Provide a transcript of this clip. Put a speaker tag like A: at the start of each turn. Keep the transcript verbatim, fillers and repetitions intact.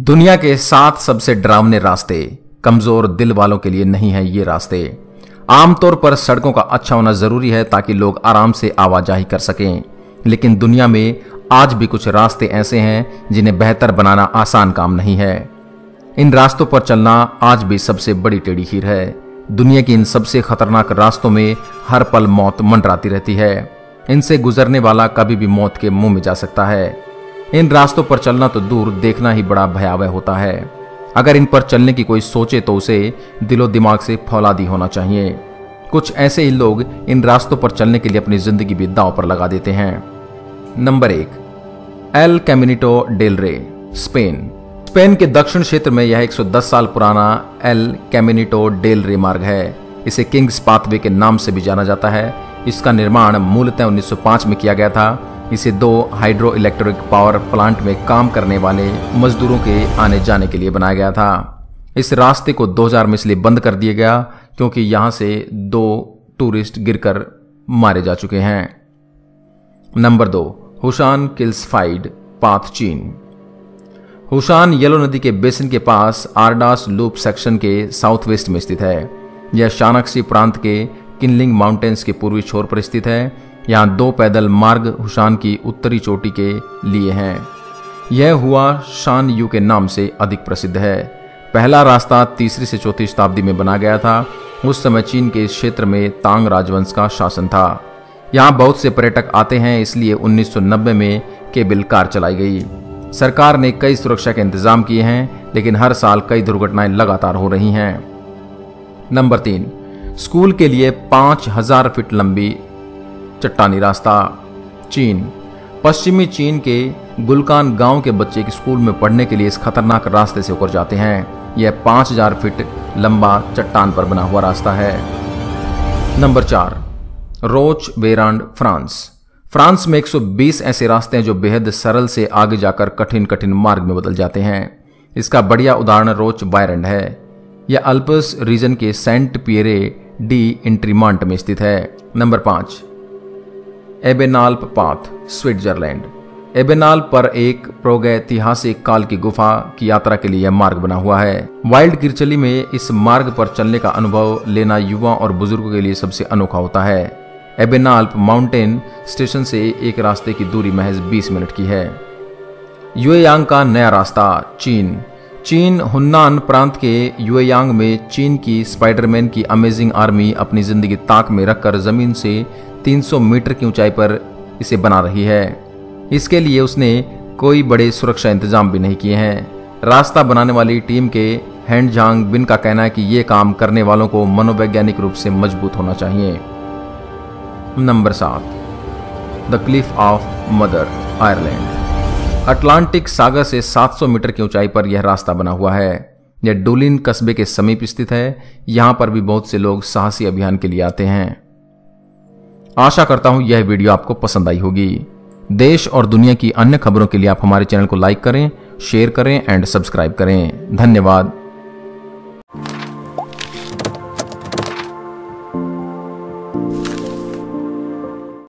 A: दुनिया के सात सबसे डरावने रास्ते कमजोर दिल वालों के लिए नहीं है। ये रास्ते आमतौर पर सड़कों का अच्छा होना जरूरी है ताकि लोग आराम से आवाजाही कर सकें, लेकिन दुनिया में आज भी कुछ रास्ते ऐसे हैं जिन्हें बेहतर बनाना आसान काम नहीं है। इन रास्तों पर चलना आज भी सबसे बड़ी टेढ़ी खीर है। दुनिया की इन सबसे खतरनाक रास्तों में हर पल मौत मंडराती रहती है। इनसे गुजरने वाला कभी भी मौत के मुंह में जा सकता है। इन रास्तों पर चलना तो दूर, देखना ही बड़ा भयावह होता है। अगर इन पर चलने की कोई सोचे तो उसे दिलो दिमाग से फौलादी होना चाहिए। कुछ ऐसे ही लोग इन रास्तों पर चलने के लिए अपनी जिंदगी भी दांव पर लगा देते हैं। नंबर एक, El Caminito del Rey, Spain. Spain के दक्षिण क्षेत्र में यह एक सौ दस साल पुराना एल कैमिनिटो डेल रे मार्ग है। इसे किंग्स पाथवे के नाम से भी जाना जाता है। इसका निर्माण मूलतः उन्नीस सौ पाँच में किया गया था। इसे दो हाइड्रो इलेक्ट्रिक पावर प्लांट में काम करने वाले मजदूरों के आने जाने के लिए बनाया गया था। इस रास्ते को दो हज़ार में इसलिए बंद कर दिया गया क्योंकि यहां से दो टूरिस्ट गिरकर मारे जा चुके हैं। नंबर दो, हुशान किल्सफाइड पाथ, चीन। हुशान येलो नदी के बेसिन के पास आर्डास लूप सेक्शन के साउथ वेस्ट में स्थित है। यह शानाक्सी प्रांत के किनलिंग माउंटेन्स के पूर्वी छोर पर स्थित है। यहाँ दो पैदल मार्ग हुशान की उत्तरी चोटी के लिए हैं। यह हुआ शान यू के नाम से अधिक प्रसिद्ध है। पहला रास्ता तीसरी से चौथी शताब्दी में बना गया था। उस समय चीन के इस क्षेत्र में तांग राजवंश का शासन था। यहाँ बहुत से पर्यटक आते हैं, इसलिए उन्नीस सौ नब्बे में केबल कार चलाई गई। सरकार ने कई सुरक्षा के इंतजाम किए हैं, लेकिन हर साल कई दुर्घटनाएं लगातार हो रही हैं। नंबर तीन, स्कूल के लिए पांच हजार फीट लंबी चट्टानी रास्ता, चीन। पश्चिमी चीन के गुलकान गांव के बच्चे स्कूल में पढ़ने के लिए इस खतरनाक रास्ते से होकर जाते हैं। यह पांच हजार फीट लंबा चट्टान पर बना हुआ रास्ता है। नंबर चार, रोच वेरांड, फ्रांस। फ्रांस में एक सौ बीस ऐसे रास्ते हैं जो बेहद सरल से आगे जाकर कठिन कठिन मार्ग में बदल जाते हैं। इसका बढ़िया उदाहरण रोच वायरंड है। यह अल्प्स रीजन के सेंट पियरे डी इंट्रीमांट में स्थित है। नंबर पांच, एबेनाल्प पाथ, स्विट्जरलैंड। एबेनाल्प पर एक प्रागैतिहासिक काल की गुफा की यात्रा के लिए यह मार्ग बना हुआ है। वाइल्ड किरचली में इस मार्ग पर चलने का अनुभव लेना युवा और बुजुर्गों के लिए सबसे अनोखा होता है। एबेनाल्प माउंटेन स्टेशन से एक रास्ते की दूरी महज बीस मिनट की है। युएयांग का नया रास्ता, चीन। चीन हुन्नान प्रांत के युएयांग में चीन की स्पाइडरमैन की अमेजिंग आर्मी अपनी जिंदगी ताक में रखकर जमीन से तीन सौ मीटर की ऊंचाई पर इसे बना रही है। इसके लिए उसने कोई बड़े सुरक्षा इंतजाम भी नहीं किए हैं। रास्ता बनाने वाली टीम के हैंड झांग बिन का कहना है कि यह काम करने वालों को मनोवैज्ञानिक रूप से मजबूत होना चाहिए। नंबर सात, the cliff of Moher, Ireland. Atlantic सागर से सात सौ मीटर की ऊंचाई पर यह रास्ता बना हुआ है। यह डुलिन कस्बे के समीप स्थित है। यहां पर भी बहुत से लोग साहसी अभियान के लिए आते हैं। आशा करता हूं यह वीडियो आपको पसंद आई होगी। देश और दुनिया की अन्य खबरों के लिए आप हमारे चैनल को लाइक करें, शेयर करें एंड सब्सक्राइब करें। धन्यवाद।